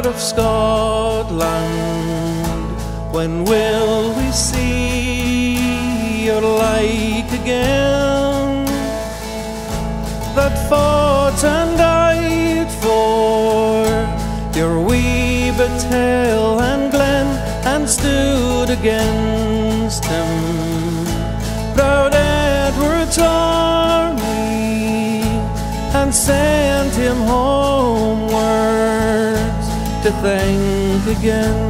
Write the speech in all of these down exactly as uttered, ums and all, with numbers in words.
God of Scotland, when will we see your like again, that fought and died for your wee bit hill and glen, and stood against him, proud Edward's army, and sent him homewards to think again.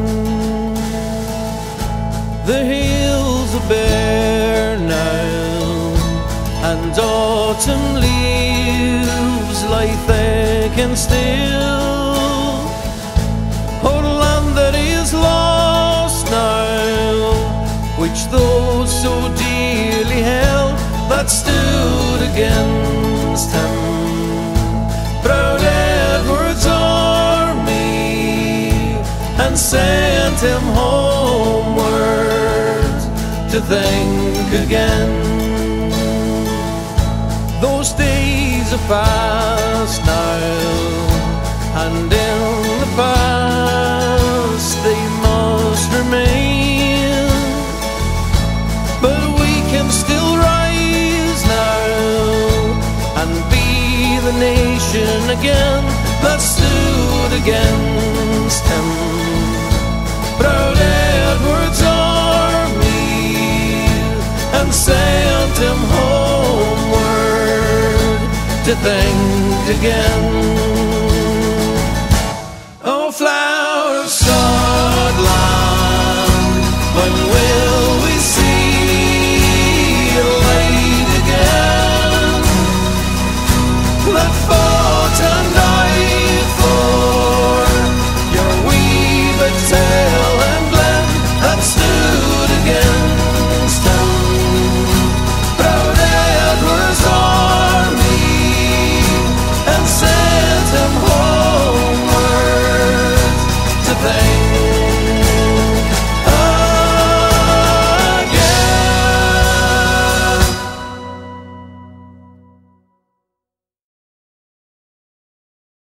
The hills are bare now, and autumn leaves lie thick and still. Oh, land that is lost now, which those so dearly held, that stood against him, proud Edward's army, and sent him homeward to think again. Those days are past now, and in the past they must remain, but we can still rise now and be the nation again that stood against him, proud Edward's army, and sent him homeward to think again. Oh, flower of Scotland, when we